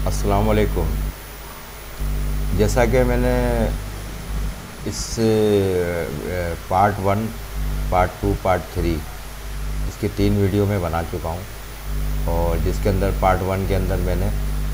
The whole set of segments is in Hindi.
अस्सलाम वालेकुम। जैसा कि मैंने इस पार्ट 1, पार्ट 2, पार्ट 3 इसकी 3 वीडियो में बना चुका हूँ। और जिसके अंदर पार्ट 1 के अंदर मैंने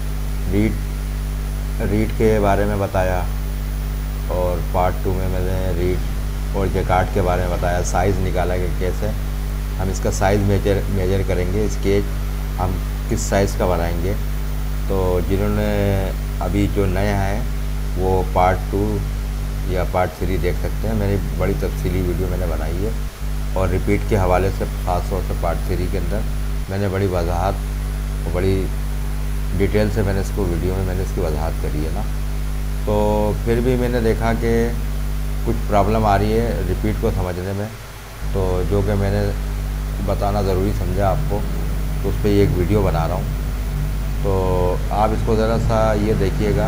रीड के बारे में बताया, और पार्ट 2 में मैंने रीड और जैकार्ड के बारे में बताया। साइज़ निकाला कि कैसे हम इसका साइज़ मेजर करेंगे, स्केच हम किस साइज़ का बनाएंगे। तो जिन्होंने अभी जो नया है वो पार्ट 2 या पार्ट 3 देख सकते हैं। मेरी बड़ी तफसीली वीडियो मैंने बनाई है, और रिपीट के हवाले से ख़ास तौर से पार्ट 3 के अंदर मैंने बड़ी वजाहत और बड़ी डिटेल से मैंने इसको वीडियो में मैंने इसकी वजाहत करी है ना। तो फिर भी मैंने देखा कि कुछ प्रॉब्लम आ रही है रिपीट को समझने में, तो जो कि मैंने बताना ज़रूरी समझा आपको, तो उस पर एक वीडियो बना रहा हूँ। तो आप इसको ज़रा सा ये देखिएगा,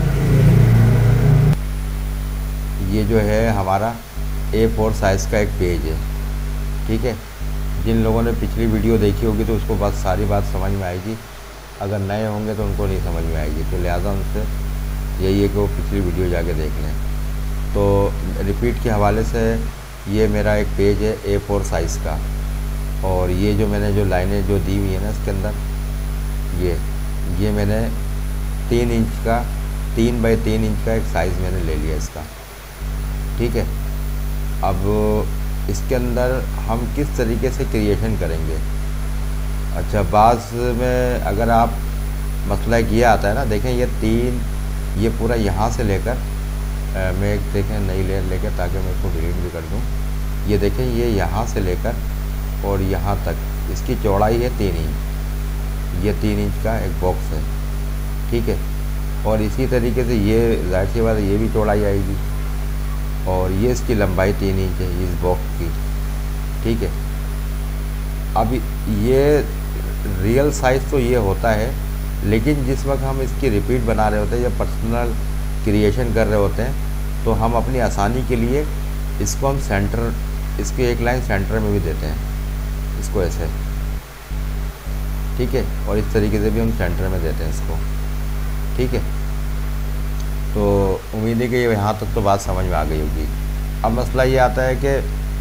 ये जो है हमारा A4 साइज़ का एक पेज है, ठीक है। जिन लोगों ने पिछली वीडियो देखी होगी तो उसको बस सारी बात समझ में आएगी, अगर नए होंगे तो उनको नहीं समझ में आएगी। तो लिहाजा उनसे यही है कि वो पिछली वीडियो जाके देख लें। तो रिपीट के हवाले से ये मेरा एक पेज है A4 साइज़ का, और ये जो मैंने जो लाइनें जो दी हुई है ना इसके अंदर, ये मैंने 3 इंच का 3 बाई 3 इंच का एक साइज़ मैंने ले लिया इसका, ठीक है। अब इसके अंदर हम किस तरीके से क्रिएशन करेंगे। अच्छा, बाज़ में अगर आप मसला ये आता है ना, देखें ये पूरा यहाँ से लेकर मैं एक देखें नई लेयर लेकर, ताकि मैं इसको डिलीट भी कर दूँ। ये देखें, ये यहाँ से लेकर और यहाँ तक इसकी चौड़ाई है 3 इंच। ये 3 इंच का एक बॉक्स है, ठीक है। और इसी तरीके से ये जाहिर सी बात है ये भी चौड़ाई आएगी, और ये इसकी लंबाई 3 इंच है इस बॉक्स की, ठीक है। अब ये रियल साइज़ तो ये होता है, लेकिन जिस वक्त हम इसकी रिपीट बना रहे होते हैं या पर्सनल क्रिएशन कर रहे होते हैं, तो हम अपनी आसानी के लिए इसको हम सेंटर, इसकी एक लाइन सेंटर में भी देते हैं, इसको ऐसे, ठीक है। और इस तरीके से भी हम सेंटर में देते हैं इसको, ठीक है। तो उम्मीद है कि यहाँ तक तो बात समझ में आ गई होगी। अब मसला ये आता है कि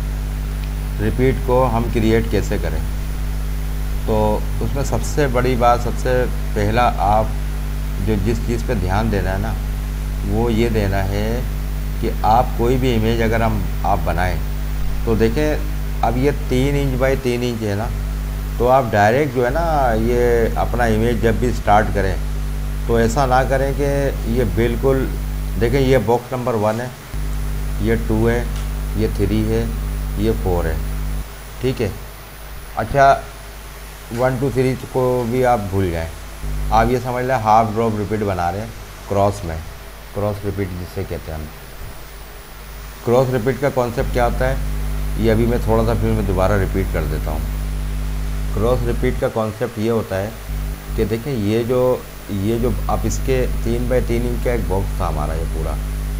रिपीट को हम क्रिएट कैसे करें। तो उसमें सबसे बड़ी बात, सबसे पहला आप जो जिस चीज़ पे ध्यान देना है ना, वो ये देना है कि आप कोई भी इमेज अगर आप बनाएं, तो देखें अब ये 3 इंच बाई 3 इंच है ना, तो आप डायरेक्ट जो है ना ये अपना इमेज जब भी स्टार्ट करें तो ऐसा ना करें कि ये बिल्कुल, देखें ये बॉक्स नंबर 1 है, ये 2 है, ये 3 है, ये 4 है, ठीक है। अच्छा, 1 2 3 को भी आप भूल जाएं, आप ये समझ लें हाफ ड्रॉप रिपीट बना रहे हैं क्रॉस में, क्रॉस रिपीट जिससे कहते हैं हम। क्रॉस रिपीट का कॉन्सेप्ट क्या होता है, ये अभी मैं थोड़ा सा फिर मैं दोबारा रिपीट कर देता हूँ। क्रॉस रिपीट का कॉन्सेप्ट ये होता है कि देखें ये जो आप इसके 3 बाई 3 इंच का एक बॉक्स था हमारा ये पूरा,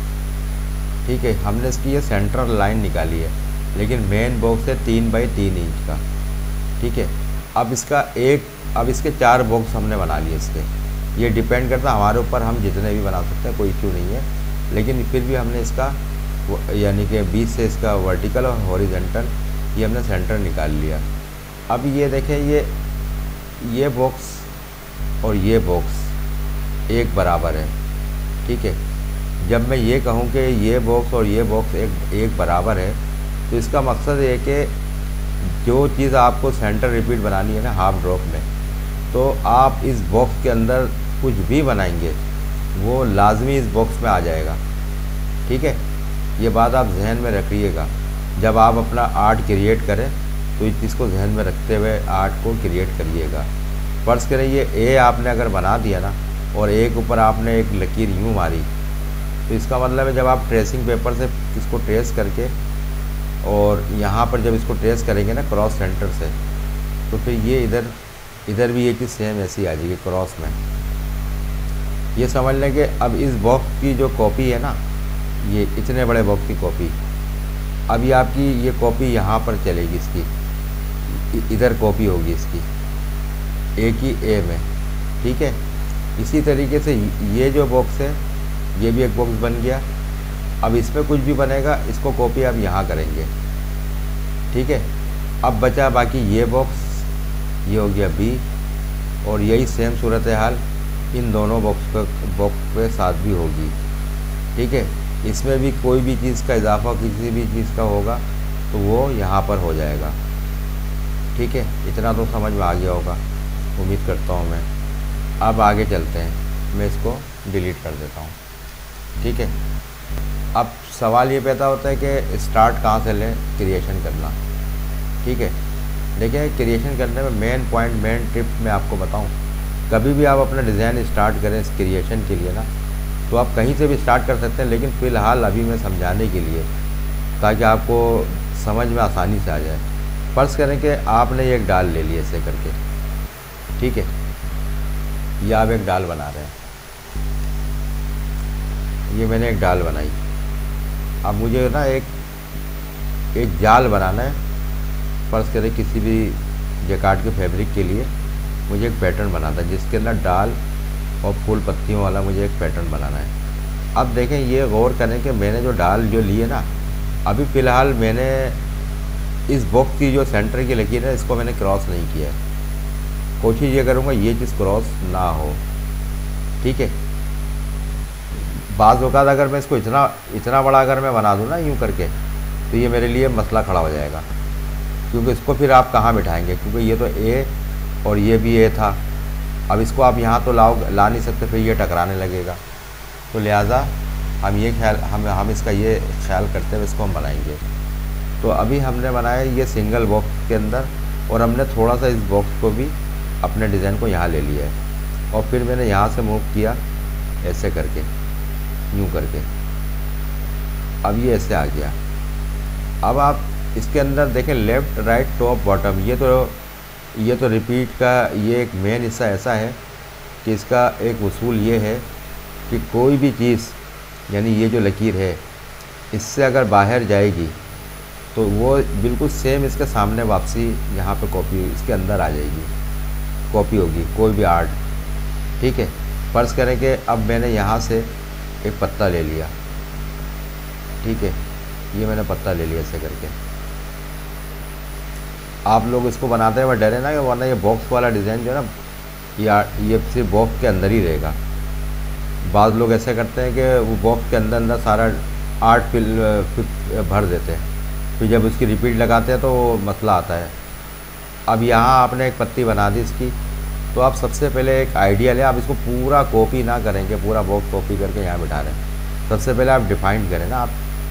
ठीक है। हमने इसकी ये सेंट्रल लाइन निकाली है, लेकिन मेन बॉक्स है 3 बाई 3 इंच का, ठीक है। अब इसके 4 बॉक्स हमने बना लिए इसके। ये डिपेंड करता है हमारे ऊपर, हम जितने भी बना सकते हैं, कोई इशू नहीं है। लेकिन फिर भी हमने इसका यानी कि बीच से इसका वर्टिकल और हॉरिजॉन्टल ये हमने सेंटर निकाल लिया। अब ये देखें, ये बॉक्स और ये बॉक्स एक बराबर है, ठीक है। जब मैं ये कहूँ कि ये बॉक्स और ये बॉक्स एक बराबर है, तो इसका मकसद है कि जो चीज़ आपको सेंटर रिपीट बनानी है ना हाफ ड्रॉप में, तो आप इस बॉक्स के अंदर कुछ भी बनाएंगे वो लाजमी इस बॉक्स में आ जाएगा, ठीक है। ये बात आप जहन में रखिएगा जब आप अपना आर्ट क्रिएट करें, तो इस चीज़ को जहन में रखते हुए आर्ट को क्रिएट करिएगा। फ़र्ज़ करें ये ए आपने अगर बना दिया ना, और ए के ऊपर आपने एक लकीर यूँ मारी, तो इसका मतलब है जब आप ट्रेसिंग पेपर से इसको ट्रेस करके और यहाँ पर जब इसको ट्रेस करेंगे ना क्रॉस सेंटर से, तो फिर ये इधर भी ये चीज़ सेम ऐसी आ जाएगी क्रॉस में। ये समझ लें कि अब इस बॉक्स की जो कॉपी है ना, ये इतने बड़े बॉक्स की कॉपी, अभी आपकी ये कॉपी यहाँ पर चलेगी, इसकी इधर कॉपी होगी इसकी, ए की ए में, ठीक है। इसी तरीके से ये जो बॉक्स है ये भी एक बॉक्स बन गया। अब इसमें कुछ भी बनेगा इसको कॉपी आप यहाँ करेंगे, ठीक है। अब बचा बाकी ये बॉक्स, ये हो गया बी, और यही सेम सूरत हाल इन दोनों बॉक्स के साथ भी होगी, ठीक है। इसमें भी कोई भी चीज़ का इजाफा किसी भी चीज़ का होगा तो वो यहाँ पर हो जाएगा, ठीक है। इतना तो समझ में आ गया होगा उम्मीद करता हूँ मैं। अब आगे चलते हैं, मैं इसको डिलीट कर देता हूँ, ठीक है। अब सवाल ये पैदा होता है कि स्टार्ट कहाँ से लें क्रिएशन करना, ठीक है। देखिए क्रिएशन करने में मेन पॉइंट, मेन टिप मैं आपको बताऊं, कभी भी आप अपना डिज़ाइन स्टार्ट करें इस क्रिएशन के लिए ना, तो आप कहीं से भी स्टार्ट कर सकते हैं, लेकिन फ़िलहाल अभी मैं समझाने के लिए, ताकि आपको समझ में आसानी से आ जाए। फ़र्ज़ करें कि आपने एक डाल ले ली ऐसे करके, ठीक है, या आप एक डाल बना रहे हैं, ये मैंने एक डाल बनाई। अब मुझे ना एक जाल बनाना है। फ़र्ज़ करें किसी भी जैकार्ड के फैब्रिक के लिए मुझे एक पैटर्न बनाना है जिसके अंदर डाल और फूल पत्तियों वाला मुझे एक पैटर्न बनाना है। अब देखें, ये गौर करें कि मैंने जो डाल जो ली है ना, अभी फ़िलहाल मैंने इस बॉक्स की जो सेंटर की लकीर है इसको मैंने क्रॉस नहीं किया है। कोशिश ये करूँगा ये चीज़ क्रॉस ना हो, ठीक है। बाज़ औक़ात अगर मैं इसको इतना बड़ा अगर मैं बना दूँ ना यूँ करके, तो ये मेरे लिए मसला खड़ा हो जाएगा, क्योंकि इसको फिर आप कहाँ बिठाएंगे, क्योंकि ये तो ए और ये भी ए था। अब इसको आप यहाँ तो ला नहीं सकते, फिर ये टकराने लगेगा। तो लिहाजा हम इसका ये ख्याल करते हुए इसको हम बनाएंगे। तो अभी हमने बनाया ये सिंगल बॉक्स के अंदर, और हमने थोड़ा सा इस बॉक्स को भी अपने डिज़ाइन को यहाँ ले लिया है, और फिर मैंने यहाँ से मूव किया ऐसे करके, यूँ करके। अब ये ऐसे आ गया। अब आप इसके अंदर देखें लेफ़्ट राइट टॉप बॉटम, ये तो रिपीट का ये एक मेन हिस्सा ऐसा है कि इसका एक उसूल ये है कि कोई भी चीज़, यानी ये जो लकीर है, इससे अगर बाहर जाएगी तो वो बिल्कुल सेम इसके सामने वापसी यहाँ पे कॉपी इसके अंदर आ जाएगी, कॉपी होगी कोई भी आर्ट, ठीक है। फ़र्ज़ करें कि अब मैंने यहाँ से एक पत्ता ले लिया, ठीक है, ये मैंने पत्ता ले लिया ऐसे करके। आप लोग इसको बनाते हैं वह डरे ना कि वरना ये बॉक्स वाला डिज़ाइन जो है ना ये सिर्फ बॉक्स के अंदर ही रहेगा। बाज़ लोग ऐसे करते हैं कि वो बॉक्स के अंदर सारा आर्ट फिल भर देते हैं, फिर जब उसकी रिपीट लगाते हैं तो मसला आता है। अब यहाँ आपने एक पत्ती बना दी इसकी, तो आप सबसे पहले एक आइडिया लें। आप इसको पूरा कॉपी ना करेंगे, पूरा बॉक्स कॉपी करके यहाँ बिठा रहे हैं। सबसे पहले आप डिफाइन करें ना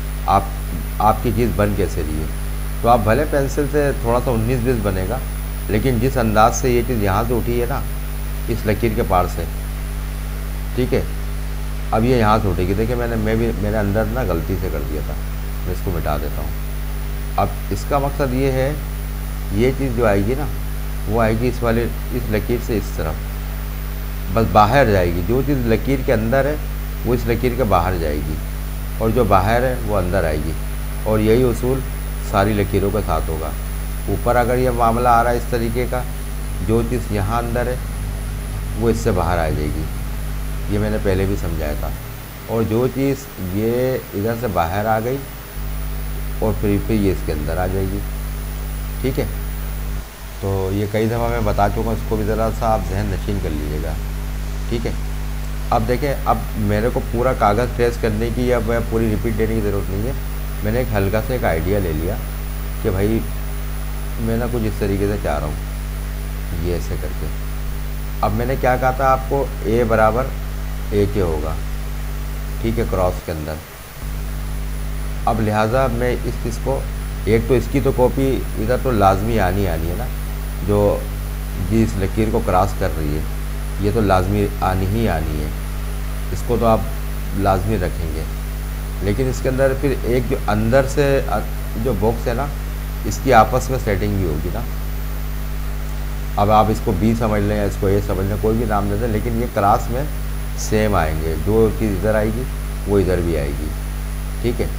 आपकी चीज़ बन कैसे रही है। तो आप भले पेंसिल से थोड़ा सा 19-20 बनेगा, लेकिन जिस अंदाज से ये चीज़ यहाँ से उठी है ना, इस लकीर के पार से, ठीक है, अब ये यहाँ से उठेगी। देखिए मैंने अंदर ना गलती से कर दिया था, मैं इसको मिटा देता हूँ। अब इसका मकसद ये है, ये चीज़ जो आएगी ना वो आएगी इस लकीर से इस तरफ, बस बाहर जाएगी। जो चीज़ लकीर के अंदर है वो इस लकीर के बाहर जाएगी, और जो बाहर है वो अंदर आएगी। और यही उसूल सारी लकीरों के साथ होगा। ऊपर अगर ये मामला आ रहा है इस तरीके का, जो चीज़ यहाँ अंदर है वो इससे बाहर आ जाएगी, ये मैंने पहले भी समझाया था। और जो चीज़ ये इधर से बाहर आ गई और फिर ये इसके अंदर आ जाएगी, ठीक है। तो ये कई दफ़ा मैं बता चुका हूँ, इसको भी ज़रा सा आप जहन नशीन कर लीजिएगा, ठीक है। अब देखें, अब मेरे को पूरा कागज़ ट्रेस करने की या पूरी रिपीट देने की ज़रूरत नहीं है। मैंने एक हल्का सा एक आइडिया ले लिया कि भाई मैं ना कुछ इस तरीके से चाह रहा हूँ, ये ऐसे करके। अब मैंने क्या कहा था आपको, ए बराबर ए के होगा, ठीक है, क्रॉस के अंदर। अब लिहाजा मैं इस चीज़ को, एक तो इसकी तो कॉपी इधर तो लाजमी आनी है ना, जो जिस लकीर को क्रॉस कर रही है ये तो लाजमी आनी है, इसको तो आप लाजमी रखेंगे। लेकिन इसके अंदर फिर एक जो अंदर से जो बॉक्स है ना, इसकी आपस में सेटिंग भी होगी ना। अब आप इसको बी समझ लें या इसको ए समझ लें, कोई भी नाम दे दें, लेकिन ये क्रॉस में सेम आएंगे। जो चीज़ इधर आएगी वो इधर भी आएगी, ठीक है।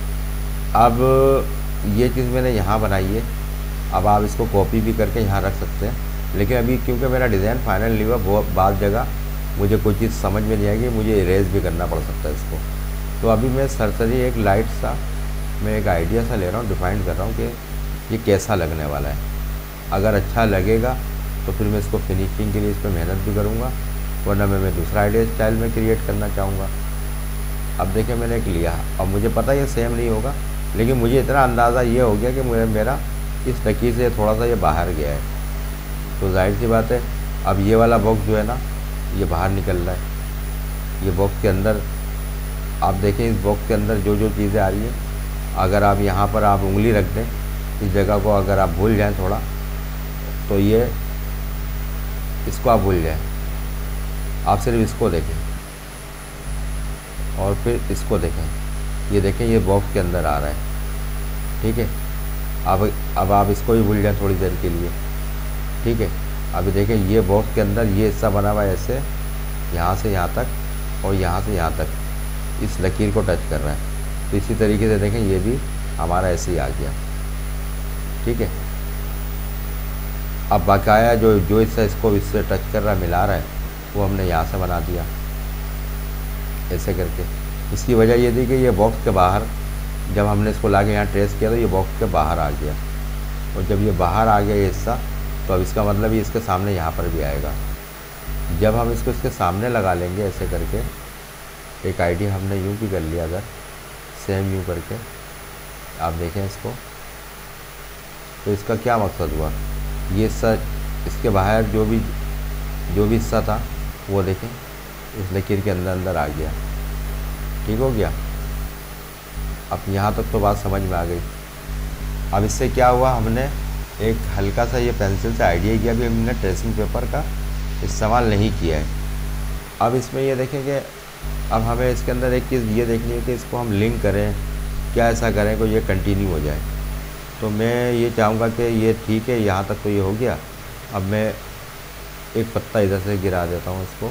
अब ये चीज़ मैंने यहाँ बनाई है, अब आप इसको कॉपी भी करके यहाँ रख सकते हैं। लेकिन अभी क्योंकि मेरा डिज़ाइन फाइनल नहीं हुआ, बहुत बात जगह मुझे कोई चीज़ समझ में नहीं आएगी, मुझे इरेज भी करना पड़ सकता है इसको। तो अभी मैं सरसरी एक लाइट सा, मैं एक आइडिया सा ले रहा हूँ, डिफाइन कर रहा हूँ कि ये कैसा लगने वाला है। अगर अच्छा लगेगा तो फिर मैं इसको फिनिशिंग के लिए इस पर मेहनत भी करूँगा, वरना मैं दूसरा आइडिया स्टाइल में क्रिएट करना चाहूँगा। अब देखिए मैंने एक लिया, अब मुझे पता ये सेम नहीं होगा, लेकिन मुझे इतना अंदाज़ा ये हो गया कि मेरा इस लकीर से थोड़ा सा ये बाहर गया है। तो जाहिर सी बात है अब ये वाला बॉक्स जो है ना ये बाहर निकल रहा है। ये बॉक्स के अंदर आप देखें, इस बॉक्स के अंदर जो जो चीज़ें आ रही हैं, अगर आप यहाँ पर आप उंगली रख दें इस जगह को, अगर आप भूल जाएं थोड़ा, तो ये इसको आप भूल जाएं। आप सिर्फ इसको देखें और फिर इसको देखें, ये देखें ये बॉक्स के अंदर आ रहा है। ठीक है, अब आप इसको भी भूल जाएं थोड़ी देर के लिए। ठीक है, अभी देखें ये बॉक्स के अंदर ये हिस्सा बना हुआ है ऐसे, यहाँ से यहाँ तक और यहाँ से यहाँ तक इस लकीर को टच कर रहा है। तो इसी तरीके से देखें ये भी हमारा ऐसे ही आ गया। ठीक है, अब बकाया जो हिस्सा इसको इससे टच कर रहा है, मिला रहा है, वो हमने यहाँ से बना दिया ऐसे करके। इसकी वजह ये थी कि ये बॉक्स के बाहर जब हमने इसको ला के यहाँ ट्रेस किया तो ये बॉक्स के बाहर आ गया, और जब ये बाहर आ गया ये हिस्सा, तो अब इसका मतलब ये इसके सामने यहाँ पर भी आएगा। जब हम इसको इसके सामने लगा लेंगे ऐसे करके, एक आइडिया हमने यूँ भी कर लिया, अगर सेम यूँ करके आप देखें इसको, तो इसका क्या मकसद हुआ, ये हिस्सा इसके बाहर जो भी हिस्सा था वो देखें इस लकीर के अंदर आ गया। ठीक हो गया, अब यहाँ तक तो बात समझ में आ गई। अब इससे क्या हुआ, हमने एक हल्का सा ये पेंसिल से आइडिया किया कि हमने ट्रेसिंग पेपर का इस्तेमाल नहीं किया है। अब इसमें ये देखें कि अब हमें इसके अंदर एक चीज़ ये देखनी है कि इसको हम लिंक करें, क्या ऐसा करें कि ये कंटिन्यू हो जाए। तो मैं ये चाहूँगा कि ये ठीक है, यहाँ तक तो ये हो गया। अब मैं एक पत्ता इधर से गिरा देता हूँ इसको,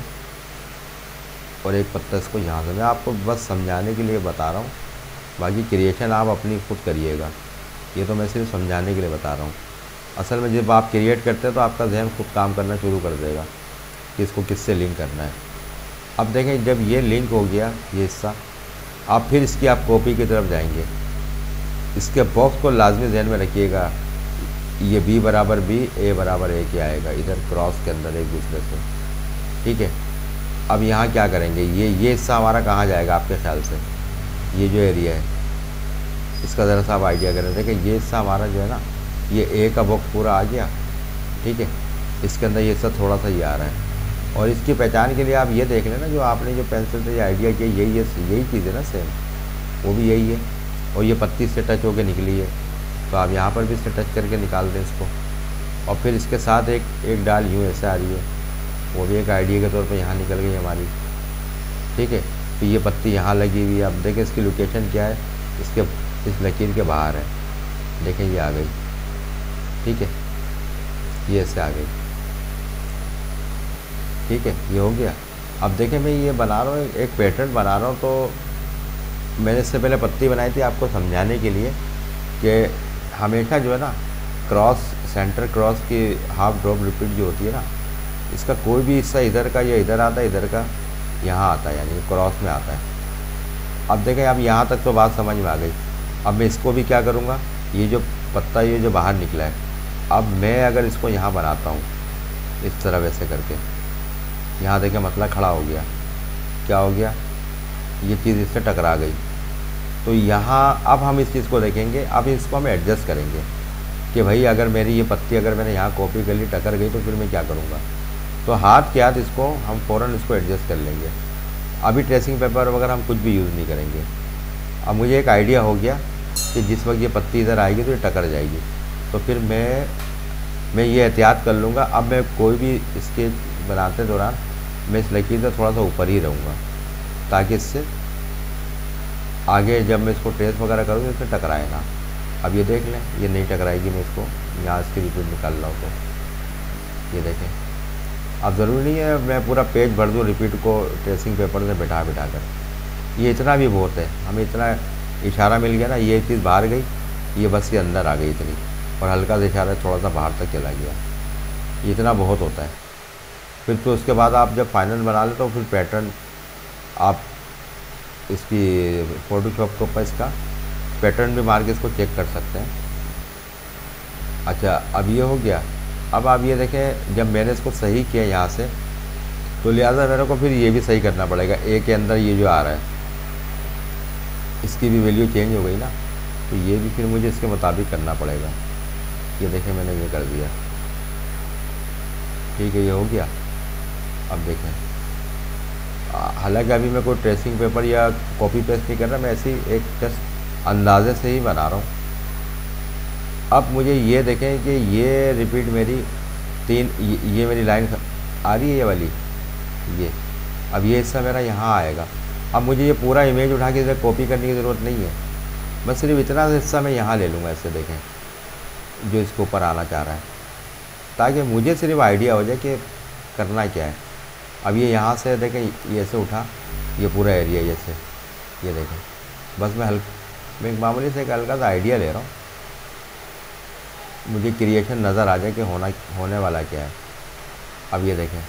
और एक पत्ता इसको यहाँ से। मैं आपको बस समझाने के लिए बता रहा हूँ, बाकी क्रिएशन आप अपनी खुद करिएगा। ये तो मैं सिर्फ समझाने के लिए बता रहा हूँ। असल में जब आप क्रिएट करते हैं तो आपका जहन खुद काम करना शुरू कर देगा कि इसको किससे लिंक करना है। अब देखें जब ये लिंक हो गया ये हिस्सा, आप फिर इसकी आप कॉपी की तरफ जाएंगे। इसके बॉक्स को लाजमी जहन में रखिएगा, ये B बराबर B, A बराबर A के आएगा इधर क्रॉस के अंदर एक दूसरे से। ठीक है, अब यहाँ क्या करेंगे, ये हिस्सा हमारा कहाँ जाएगा आपके ख्याल से, ये जो एरिया है इसका ज़रा सा आप आइडिया करें। देखिए ये हिस्सा हमारा जो है ना, ये A का बॉक्स पूरा आ गया। ठीक है, इसके अंदर ये हिस्सा थोड़ा सा ये आ रहा है, और इसकी पहचान के लिए आप ये देख लेना, जो आपने जो पेंसिल से ये आइडिया किया यही चीज़ है ना, सेम वो भी यही है। और ये पत्ती से टच होकर निकली है, तो आप यहाँ पर भी इससे टच करके निकाल दें इसको। और फिर इसके साथ एक डाल यूँ ऐसे आ रही है, वो भी एक आइडिया के तौर पे यहाँ निकल गई हमारी। ठीक है, तो ये पत्ती यहाँ लगी हुई है। अब देखें इसकी लोकेशन क्या है, इस लकीर के बाहर है। देखें ये आ गई। ठीक है, ये ऐसे आ गई। ठीक है, ये हो गया। अब देखें मैं ये बना रहा हूँ, एक पैटर्न बना रहा हूँ। तो मैंने इससे पहले पत्ती बनाई थी आपको समझाने के लिए कि हमेशा जो है ना क्रॉस, सेंटर क्रॉस की हाफ ड्रॉप रिपीट जो होती है ना, इसका कोई भी हिस्सा इधर का या इधर आता है, इधर का यहाँ आता है, यानी क्रॉस में आता है। अब देखें अब यहाँ तक तो बात समझ में आ गई। अब मैं इसको भी क्या करूँगा, ये जो पत्ता ये जो बाहर निकला है, अब मैं अगर इसको यहाँ बनाता हूँ इस तरह वैसे करके, यहाँ देखें मतलब खड़ा हो गया, क्या हो गया, ये चीज़ इससे टकरा गई। तो यहाँ अब हम इस चीज़ को देखेंगे, अब इसको हम एडजस्ट करेंगे कि भाई अगर मेरी ये पत्ती अगर मैंने यहाँ कॉपी कर ली, टकर गई, तो फिर मैं क्या करूँगा। तो हाथ के हाथ इसको हम फ़ौरन इसको एडजस्ट कर लेंगे। अभी ट्रेसिंग पेपर वगैरह हम कुछ भी यूज़ नहीं करेंगे। अब मुझे एक आइडिया हो गया कि जिस वक्त ये पत्ती इधर आएगी तो ये टकर जाएगी, तो फिर मैं ये एहतियात कर लूँगा। अब मैं कोई भी स्केच बनाते दौरान मैं इस लकीर से थोड़ा सा ऊपर ही रहूँगा, ताकि इससे आगे जब मैं इसको ट्रेस वगैरह करूँ तो इससे टकराए ना। अब ये देख लें, ये नहीं टकराएगी। मैं इसको यहाँ इसकी रिपीट निकाल रहा हूँ, तो ये देखें। अब ज़रूरी नहीं है मैं पूरा पेज भर दूँ रिपीट को ट्रेसिंग पेपर से बिठा कर। ये इतना भी बहुत है, हमें इतना इशारा मिल गया ना, ये चीज़ बाहर गई, ये बस ये अंदर आ गई इतनी, और हल्का सा इशारा थोड़ा सा बाहर तक चला गया, ये इतना बहुत होता है। फिर तो उसके बाद आप जब फाइनल बना ले तो फिर पैटर्न आप इसकी फोटोशॉप के ऊपर इसका पैटर्न भी मार के इसको चेक कर सकते हैं। अच्छा, अब ये हो गया। अब आप ये देखें, जब मैंने इसको सही किया यहाँ से, तो लिहाजा मेरे को फिर ये भी सही करना पड़ेगा। ए के अंदर ये जो आ रहा है इसकी भी वैल्यू चेंज हो गई ना, तो ये भी फिर मुझे इसके मुताबिक करना पड़ेगा। ये देखें, मैंने ये कर दिया, ठीक है, ये हो गया। अब देखें, हालांकि अभी मैं कोई ट्रेसिंग पेपर या कॉपी पेस्ट नहीं कर रहा, मैं ऐसे ही एक जस्ट अंदाजे से ही बना रहा हूँ। अब मुझे ये देखें कि ये रिपीट मेरी ये मेरी लाइन आ रही है, ये वाली, ये अब ये हिस्सा मेरा यहाँ आएगा। अब मुझे ये पूरा इमेज उठा के इधर कॉपी करने की ज़रूरत नहीं है, बस सिर्फ इतना हिस्सा मैं यहाँ ले लूँगा, ऐसे देखें, जो इसके ऊपर आना चाह रहा है, ताकि मुझे सिर्फ आइडिया हो जाए कि करना क्या है। अब ये यहाँ से देखें, ये ऐसे उठा, ये पूरा एरिया जैसे, ये देखें, बस मैं एक मामूली से एक हल्का सा आइडिया ले रहा हूँ, मुझे क्रिएशन नज़र आ जाए कि होने वाला क्या है। अब ये देखें,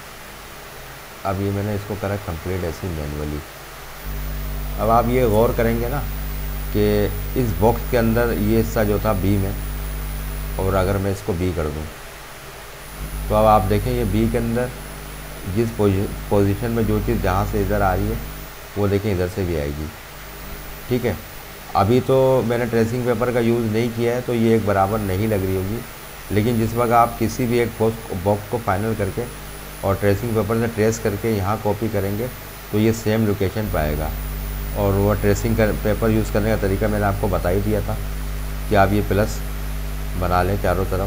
अब ये मैंने इसको करा कंप्लीट ऐसे मैनुअली। अब आप ये गौर करेंगे ना कि इस बॉक्स के अंदर ये हिस्सा जो था बी में, और अगर मैं इसको बी कर दूं, तो अब आप देखें ये बी के अंदर जिस पोजीशन में जो चीज़ जहाँ से इधर आ रही है, वो देखें इधर से भी आएगी, ठीक है। अभी तो मैंने ट्रेसिंग पेपर का यूज़ नहीं किया है, तो ये एक बराबर नहीं लग रही होगी, लेकिन जिस वक्त आप किसी भी एक बॉक्स को फाइनल करके और ट्रेसिंग पेपर से ट्रेस करके यहाँ कॉपी करेंगे, तो ये सेम लोकेशन पे आएगा। और वो ट्रेसिंग पेपर यूज़ करने का तरीका मैंने आपको बता ही दिया था कि आप ये प्लस बना लें चारों तरफ,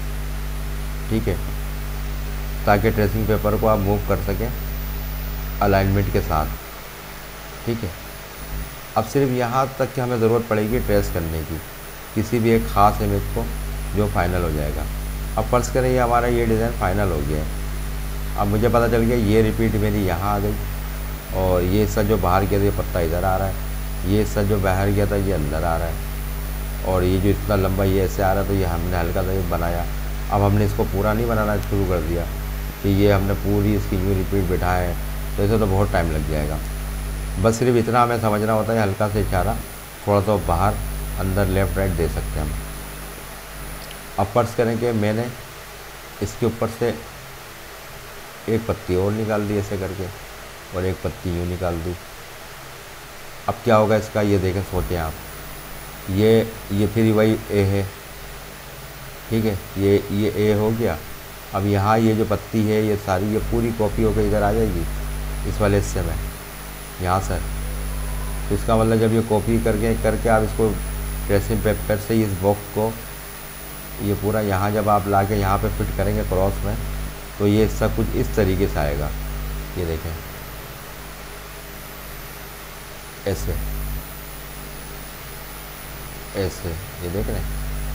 ठीक है, ताकि ट्रेसिंग पेपर को आप मूव कर सकें अलाइनमेंट के साथ, ठीक है। अब सिर्फ यहाँ तक कि हमें ज़रूरत पड़ेगी ट्रेस करने की किसी भी एक ख़ास इमेज को जो फाइनल हो जाएगा। अब फर्ज करें ये हमारा ये डिज़ाइन फाइनल हो गया है। अब मुझे पता चल गया ये रिपीट मेरी यहाँ आ गई, और ये हिस्सा जो बाहर गया था ये पत्ता इधर आ रहा है, ये हिस्सा जो बाहर गया था ये अंदर आ रहा है, और ये जो इतना लंबा ये ऐसे आ रहा है, तो ये हमने हल्का सा ये बनाया। अब हमने इसको पूरा नहीं बनाना शुरू कर दिया कि ये हमने पूरी इसकी यूँ रिपीट बिठाए, तो ऐसे तो बहुत टाइम लग जाएगा। बस सिर्फ इतना हमें समझना होता है, हल्का से इशारा थोड़ा सा बाहर अंदर लेफ़्ट राइट दे सकते हैं हम। अब फर्ज करें कि मैंने इसके ऊपर से एक पत्ती और निकाल दी ऐसे करके, और एक पत्ती यूँ निकाल दी। अब क्या होगा इसका, ये देखें, सोचें आप, ये फिर वही ए है, ठीक है, ये ए हो गया। अब यहाँ ये जो पत्ती है ये सारी ये पूरी कॉपी होकर इधर आ जाएगी इस वाले हिस्से में, यहाँ से। तो इसका मतलब जब ये कॉपी करके आप इसको ट्रेसिंग पेपर से इस बॉक्स को ये पूरा यहाँ जब आप ला के यहाँ पर फिट करेंगे क्रॉस में, तो ये सब कुछ इस तरीके से आएगा। ये देखें, ऐसे ऐसे, ये देख रहे हैं।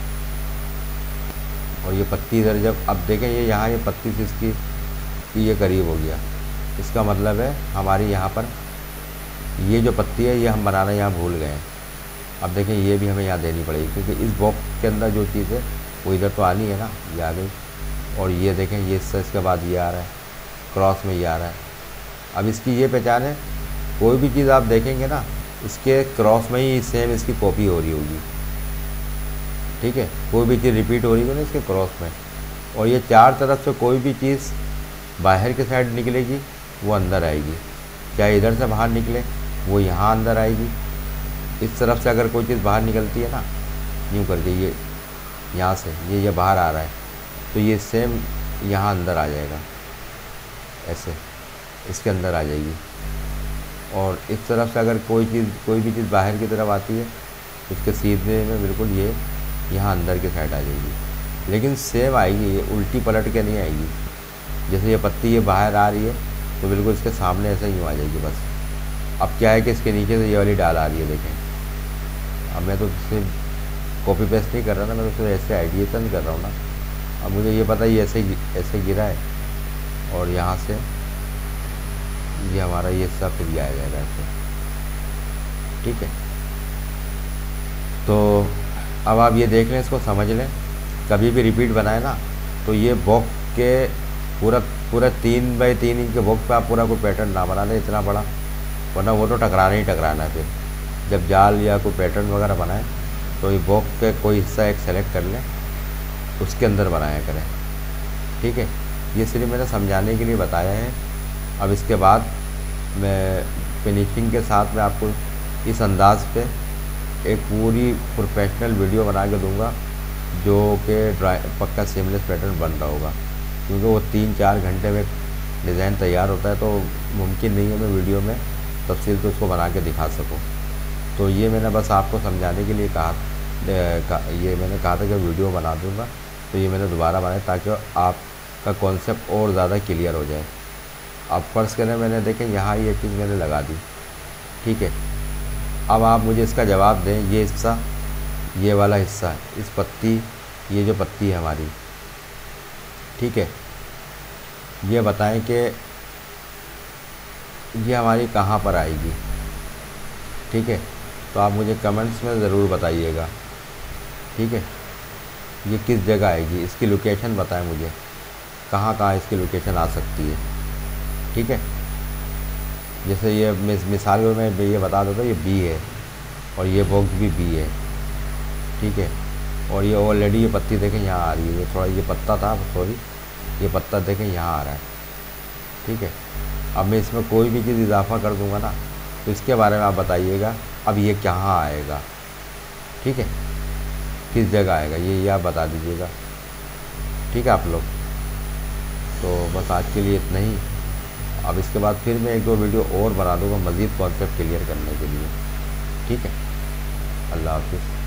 और ये पत्ती इधर जब अब देखें, ये यहाँ ये पत्ती से इसकी ये करीब हो गया, इसका मतलब है हमारी यहाँ पर ये जो पत्ती है ये हम बनाना यहाँ भूल गए हैं। अब देखें, ये भी हमें यहाँ देनी पड़ेगी, क्योंकि इस बॉक्स के अंदर जो चीज़ है वो इधर तो आनी है ना, ये आ गई। और ये देखें, ये इसके बाद ये आ रहा है, क्रॉस में ये आ रहा है। अब इसकी ये पहचान है, कोई भी चीज़ आप देखेंगे ना, इसके क्रॉस में ही सेम इसकी कॉपी हो रही होगी, ठीक है। कोई भी चीज़ रिपीट हो रही होगी ना इसके क्रॉस में, और ये चार तरफ से कोई भी चीज़ बाहर की साइड निकलेगी वो अंदर आएगी, चाहे इधर से बाहर निकले वो यहाँ अंदर आएगी। इस तरफ से अगर कोई चीज़ बाहर निकलती है ना, यूँ करके ये यहाँ से ये बाहर आ रहा है, तो ये सेम यहाँ अंदर आ जाएगा, ऐसे इसके अंदर आ जाएगी। और इस तरफ से अगर कोई भी चीज़ बाहर की तरफ आती है, उसके सीधे में बिल्कुल ये यहाँ अंदर की साइड आ जाएगी, लेकिन सेम आएगी, ये उल्टी पलट के नहीं आएगी। जैसे ये पत्ती ये बाहर आ रही है, तो बिल्कुल इसके सामने ऐसे यूँ आ जाएगी बस। अब क्या है कि इसके नीचे से ये वाली डाल आ रही है, देखें। अब मैं तो सिर्फ कॉपी पेस्ट नहीं कर रहा ना, मैं तो सिर्फ ऐसे आइडिएशन कर रहा हूँ ना। अब मुझे ये पता है ये ऐसे गिरा है, और यहाँ से ये हमारा ये सब फिर आ जाएगा ऐसे, ठीक है। तो अब आप ये देख लें, इसको समझ लें, कभी भी रिपीट बनाए ना, तो ये बॉक्स के पूरा पूरा 3x3 इंच के बॉक्स पे आप पूरा कोई पैटर्न ना बना लें इतना बड़ा, वरना वो तो टकराना ही टकराना है। फिर जब जाल या कोई पैटर्न वगैरह बनाए तो ये बॉक्स के कोई हिस्सा एक सेलेक्ट कर लें, उसके अंदर बनाया करें, ठीक है। ये सिर्फ मैंने समझाने के लिए बताया है। अब इसके बाद मैं फिनिशिंग के साथ में आपको इस अंदाज पे एक पूरी प्रोफेशनल वीडियो बना के दूंगा, जो कि पक्का सीमलेस पैटर्न बन रहा होगा, क्योंकि वो 3-4 घंटे में डिज़ाइन तैयार होता है, तो मुमकिन नहीं है मैं वीडियो में तफसील से उसको बना के दिखा सकूं। तो ये मैंने बस आपको समझाने के लिए ये मैंने कहा था कि वीडियो बना दूंगा, तो ये मैंने दोबारा बनाया ताकि आपका कॉन्सेप्ट और ज़्यादा क्लियर हो जाए। अब फर्स्ट करें मैंने देखें यहाँ ये चीज़ मैंने लगा दी, ठीक है। अब आप मुझे इसका जवाब दें, ये हिस्सा, ये वाला हिस्सा, इस पत्ती, ये जो पत्ती है हमारी, ठीक है, ये बताएं कि ये हमारी कहाँ पर आएगी, ठीक है। तो आप मुझे कमेंट्स में ज़रूर बताइएगा, ठीक है, ये किस जगह आएगी, इसकी लोकेशन बताएं मुझे, कहाँ कहाँ इसकी लोकेशन आ सकती है, ठीक है। जैसे ये मिसाल में मैं ये बता देता हूँ, ये बी है और ये बॉक्स भी बी है, ठीक है। और ये ऑलरेडी ये पत्ती देखें यहाँ आ रही है, ये थोड़ा ये पत्ता था, सॉरी, ये पत्ता देखें यहाँ आ रहा है, ठीक है। अब मैं इसमें कोई भी चीज़ इजाफा कर दूंगा ना, तो इसके बारे में आप बताइएगा अब ये कहाँ आएगा, ठीक है, किस जगह आएगा, ये आप बता दीजिएगा, ठीक है आप लोग। तो बस आज के लिए इतना ही। अब इसके बाद फिर मैं 1-2 वीडियो और बना दूँगा मज़ीद कॉन्सेप्ट क्लियर करने के लिए, ठीक है। अल्लाह हाफ़िज़।